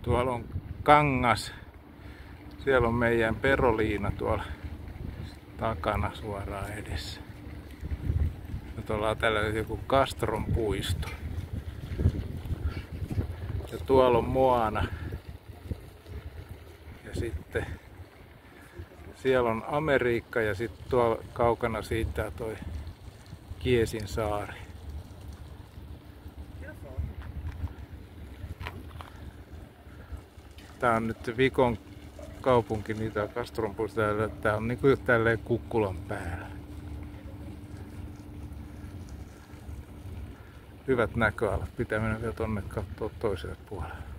Tuolla on Kangas. Siellä on meidän Peroliina tuolla takana suoraan edessä. Nyt ollaan täällä joku Castron puisto. Ja tuolla on Moana. Ja sitten siellä on Amerikka ja sitten tuolla kaukana siitä toi Kiesin saari. Tää on nyt Vikon kaupunki, niitä Castron puisto. Tää on niinku tälleen kukkulan päällä. Hyvät näköalat. Pitää mennä vielä tonne katsoa toiselle puolelle.